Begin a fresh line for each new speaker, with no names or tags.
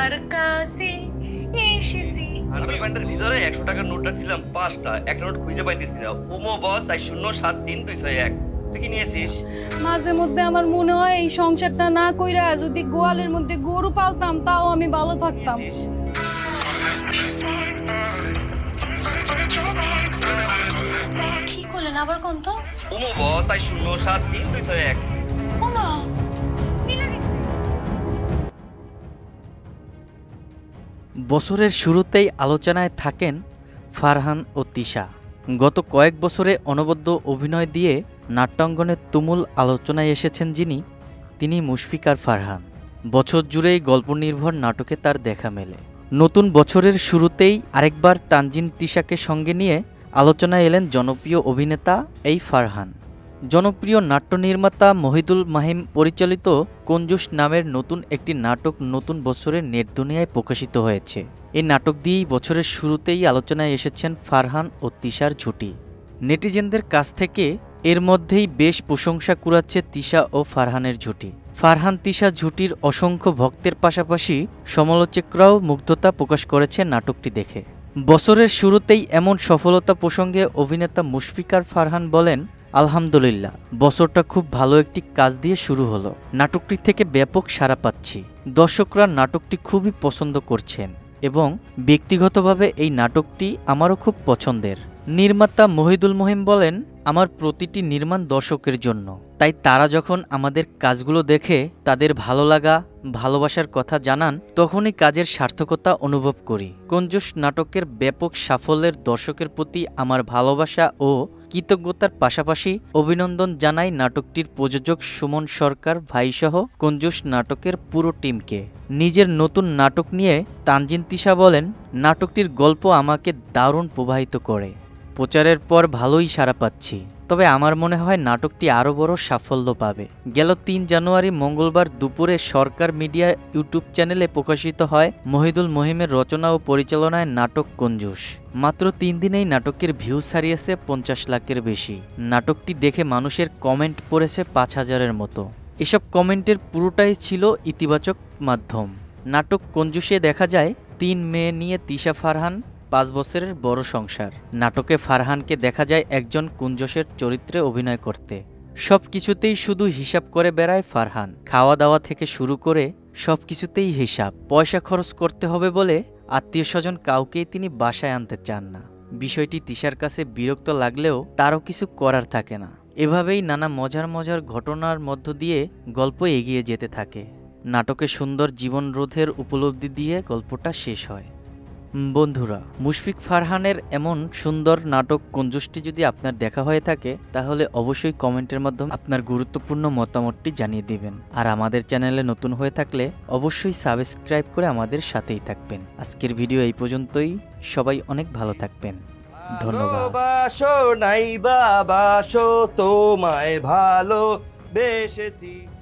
তোমার কাছে এসেছি।
আমি ব্যান্ডের ভিতরে 100 টাকার নোট রাখছিলাম 5টা, একটা নোট খুঁজে পাইতেছি না। ওমো বস 4073 201। তুই কি নিয়েছিস?
মাঝে মধ্যে আমার মনে হয় এই সংসারটা না কইরা যদি গোয়ালের মধ্যে গরু পালতাম তাও আমি ভালো থাকতাম।
নিয়েছিস?
কি করলেন আবার কোন তো?
ওমো বস 4073 201।
ওমা মিলে গেছে।
বছরের শুরুতেই আলোচনায় থাকেন ফারহান ও তিশা। গত কয়েক বছরে অনবদ্য অভিনয় দিয়ে নাট্যাঙ্গনে তুমুল আলোচনায় এসেছেন যিনি, তিনি মুশফিকার ফারহান। বছর জুড়েই গল্পনির্ভর নাটকে তার দেখা মেলে। নতুন বছরের শুরুতেই আরেকবার তানজিন তিশাকে সঙ্গে নিয়ে আলোচনায় এলেন জনপ্রিয় অভিনেতা এই ফারহান। জনপ্রিয় নাট্য নির্মাতা মহিদুল মাহিম পরিচালিত কঞ্জুস নামের নতুন একটি নাটক নতুন বছরের নেট দুনিয়ায় প্রকাশিত হয়েছে। এই নাটক দিয়েই বছরের শুরুতেই আলোচনায় এসেছেন ফারহান ও তিশার জুটি। নেটিজেনদের কাছ থেকে এর মধ্যেই বেশ প্রশংসা কুড়াচ্ছে তিশা ও ফারহানের জুটি। ফারহান তিশা জুটির অসংখ্য ভক্তের পাশাপাশি সমালোচকরাও মুগ্ধতা প্রকাশ করেছে নাটকটি দেখে। বছরের শুরুতেই এমন সফলতা প্রসঙ্গে অভিনেতা মুশফিকার ফারহান বলেন, আলহামদুলিল্লাহ, বছরটা খুব ভালো একটি কাজ দিয়ে শুরু হলো। নাটকটি থেকে ব্যাপক সাড়া পাচ্ছি। দর্শকরা নাটকটি খুবই পছন্দ করছেন এবং ব্যক্তিগতভাবে এই নাটকটি আমারও খুব পছন্দের। নির্মাতা মহিদুল মহিম বলেন, আমার প্রতিটি নির্মাণ দর্শকের জন্য, তাই তারা যখন আমাদের কাজগুলো দেখে তাদের ভালো লাগা ভালোবাসার কথা জানান তখনই কাজের সার্থকতা অনুভব করি। কঞ্জুস নাটকের ব্যাপক সাফল্যের দর্শকের প্রতি আমার ভালোবাসা ও কৃতজ্ঞতার পাশাপাশি অভিনন্দন জানাই নাটকটির প্রযোজক সুমন সরকার ভাইসহ কঞ্জুস নাটকের পুরো টিমকে। নিজের নতুন নাটক নিয়ে তানজিন তিশা বলেন, নাটকটির গল্প আমাকে দারুণ প্রভাবিত করে। প্রচারের পর ভালোই সাড়া পাচ্ছি, তবে আমার মনে হয় নাটকটি আরও বড় সাফল্য পাবে। গেল 3 জানুয়ারি মঙ্গলবার দুপুরে সরকার মিডিয়া ইউটিউব চ্যানেলে প্রকাশিত হয় মহিদুল মহিমের রচনা ও পরিচালনায় নাটক কঞ্জুস। মাত্র 3 দিনেই নাটকের ভিউ ছাড়িয়েছে 50 লাখের বেশি। নাটকটি দেখে মানুষের কমেন্ট পড়েছে 5000-এর মতো। এসব কমেন্টের পুরোটাই ছিল ইতিবাচক মাধ্যম। নাটক কঞ্জুসে দেখা যায় 3 মেয়ে নিয়ে তিশা ফারহান 5 বছরের বড় সংসার। নাটকে ফারহানকে দেখা যায় একজন কুঞ্জসের চরিত্রে অভিনয় করতে। সব কিছুতেই শুধু হিসাব করে বেড়ায় ফারহান। খাওয়া দাওয়া থেকে শুরু করে সব কিছুতেই হিসাব। পয়সা খরচ করতে হবে বলে আত্মীয় স্বজন কাউকেই তিনি বাসায় আনতে চান না। বিষয়টি তিশার কাছে বিরক্ত লাগলেও তারও কিছু করার থাকে না। এভাবেই নানা মজার মজার ঘটনার মধ্য দিয়ে গল্প এগিয়ে যেতে থাকে। নাটকে সুন্দর জীবনরোধের উপলব্ধি দিয়ে গল্পটা শেষ হয়। বন্ধুরা, মুশফিক ফারহানের এমন সুন্দর নাটক কঞ্জুসটি যদি আপনার দেখা হয়ে থাকে তাহলে অবশ্যই কমেন্টের মাধ্যমে আপনার গুরুত্বপূর্ণ মতামতটি জানিয়ে দিবেন। আর আমাদের চ্যানেলে নতুন হয়ে থাকলে অবশ্যই সাবস্ক্রাইব করে আমাদের সাথেই থাকবেন। আজকের ভিডিও এই পর্যন্তই। সবাই অনেক ভালো থাকবেন। ধন্যবাদ।
ভালোবাসো নাই বাবাসো তোমায় ভালোবেসেছি।